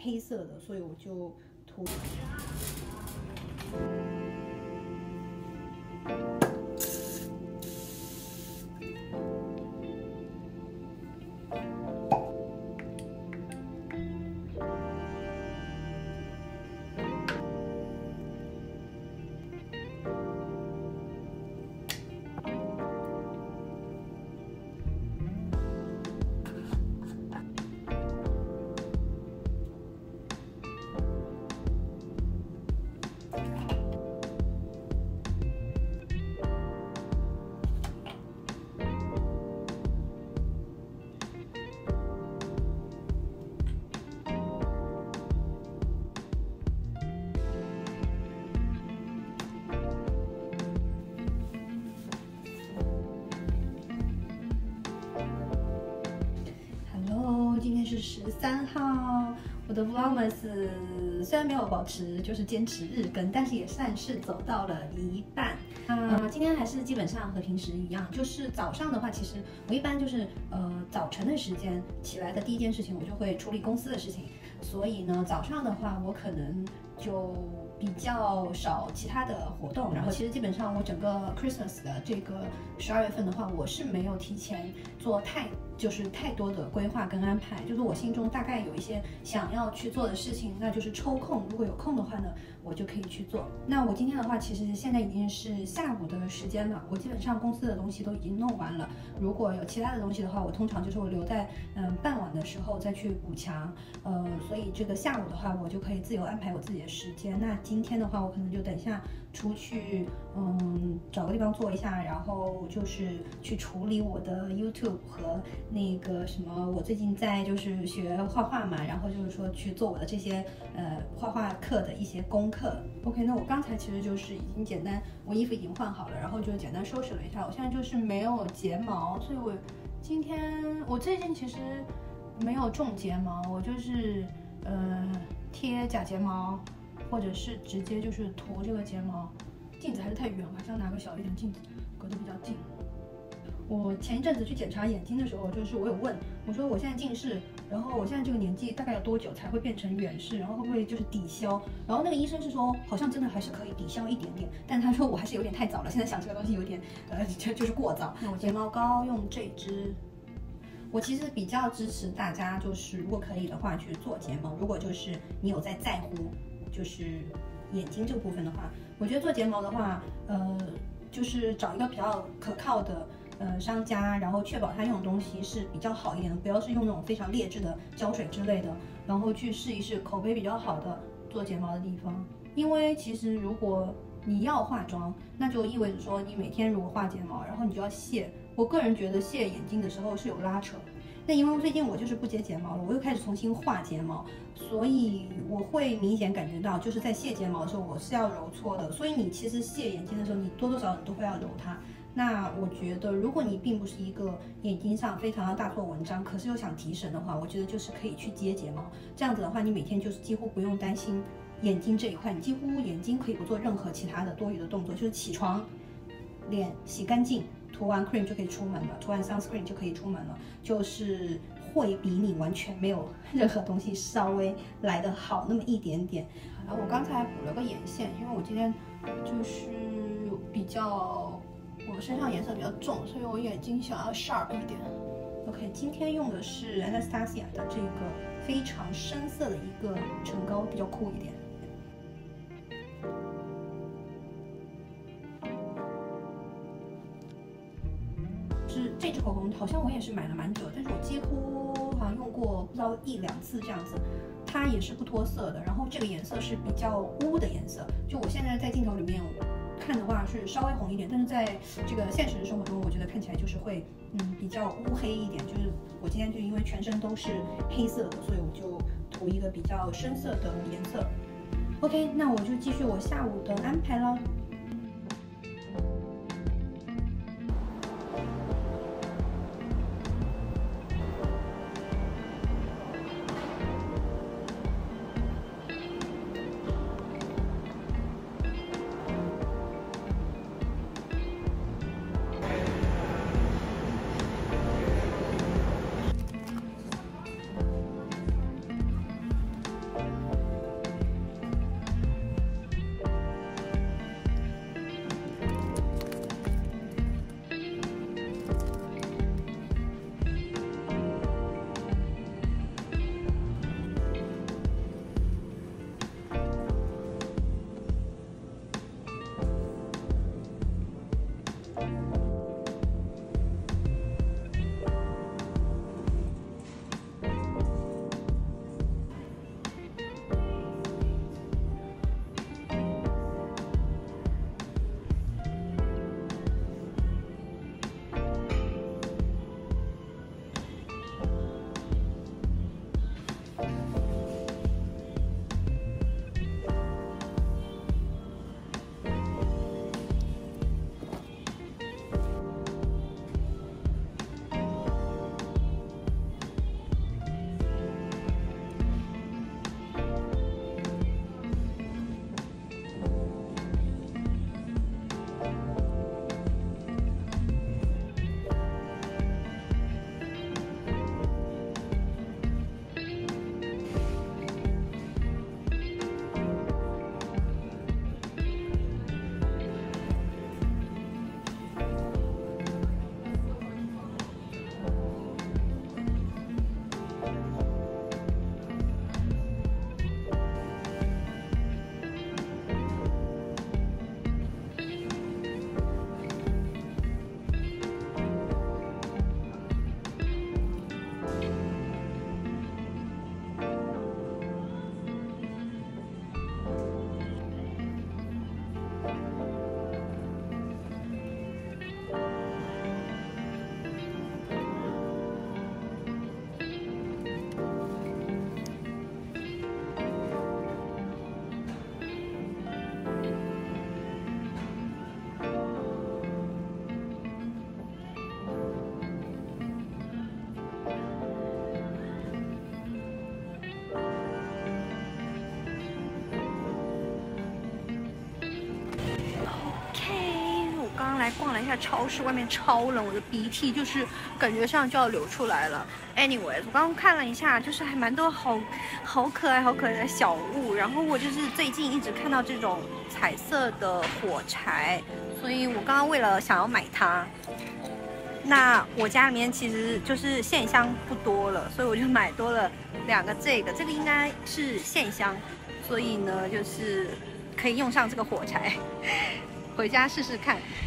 黑色的，所以我就涂。今天是13号，我的 Vlogmas 虽然没有保持就是坚持日更，但是也算是走到了一半。今天还是基本上和平时一样，就是早上的话，其实我一般就是早晨的时间起来的第一件事情，我就会处理公司的事情，所以呢，早上的话我可能就比较少其他的活动，然后其实基本上我整个 Christmas 的这个12月份的话，我是没有提前做太多的规划跟安排，就是我心中大概有一些想要去做的事情，那就是抽空，如果有空的话呢，我就可以去做。那我今天的话，其实现在已经是下午的时间了，我基本上公司的东西都已经弄完了。如果有其他的东西的话，我通常就是我留在傍晚的时候再去补强。所以这个下午的话，我就可以自由安排我自己的时间。那今天的话，我可能就等一下出去，找个地方坐一下，然后就是去处理我的 YouTube 和那个什么，我最近在就是学画画嘛，然后就是说去做我的这些画画课的一些功课。OK， 那我刚才其实就是已经简单，我衣服已经换好了，然后就简单收拾了一下。我现在就是没有睫毛，所以我最近其实没有种睫毛，我就是贴假睫毛，或者是直接就是涂这个睫毛。镜子还是太远了，还是要拿个小一点镜子，隔得比较近。我前一阵子去检查眼睛的时候，就是我有问我说我现在近视，然后我现在这个年纪大概要多久才会变成远视，然后会不会就是抵消？然后那个医生是说好像真的还是可以抵消一点点，但他说我还是有点太早了，现在想这个东西有点就是过早。那我睫毛膏用这支。我其实比较支持大家，就是如果可以的话去做睫毛。如果就是你有在乎，就是眼睛这个部分的话，我觉得做睫毛的话，就是找一个比较可靠的商家，然后确保他用的东西是比较好一点的，不要是用那种非常劣质的胶水之类的，然后去试一试口碑比较好的做睫毛的地方。因为其实如果你要化妆，那就意味着说你每天如果画睫毛，然后你就要卸。我个人觉得卸眼睛的时候是有拉扯。那因为最近我就是不接睫毛了，我又开始重新画睫毛，所以我会明显感觉到，就是在卸睫毛的时候我是要揉搓的。所以你其实卸眼睛的时候，你多多少少都会要揉它。那我觉得，如果你并不是一个眼睛上非常要大做文章，可是又想提神的话，我觉得就是可以去接睫毛。这样子的话，你每天就是几乎不用担心眼睛这一块，你几乎眼睛可以不做任何其他的多余的动作，就是起床，脸洗干净。涂完 cream 就可以出门了，涂完 sunscreen 就可以出门了，就是会比你完全没有任何东西稍微来得好那么一点点。然后我刚才补了个眼线，因为我今天就是我身上颜色比较重，所以我眼睛想要 sharp 一点。OK， 今天用的是 Anastasia 的这个非常深色的一个唇膏，比较酷一点。这支口红好像我也是买了蛮久，但是我几乎好像用过不知道1、2次这样子，它也是不脱色的。然后这个颜色是比较乌的颜色，就我现在在镜头里面看的话是稍微红一点，但是在这个现实生活中，我觉得看起来就是会比较乌黑一点。就是我今天就因为全身都是黑色的，所以我就涂一个比较深色的颜色。OK， 那我就继续我下午的安排了。 逛了一下超市，外面超冷，我的鼻涕就是感觉上就要流出来了。Anyways， 我刚刚看了一下，就是还蛮多好可爱的小物。然后我就是最近一直看到这种彩色的火柴，所以我刚刚为了想要买它，那我家里面其实就是线香不多了，所以我就买多了2个这个应该是线香，所以呢就是可以用上这个火柴。回家试试看。